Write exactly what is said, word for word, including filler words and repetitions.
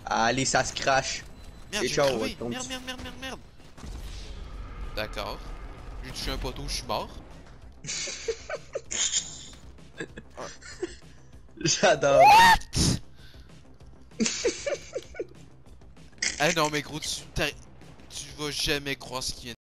Allez, ça se crache. Merde, Et j'ai ciao, crevé. ton Merde, petit- merde, merde, merde, merde. D'accord. J'ai touché un poteau, je suis mort. J'adore. Ah non, mais gros, tu, t'as- tu vas jamais croire ce qui vient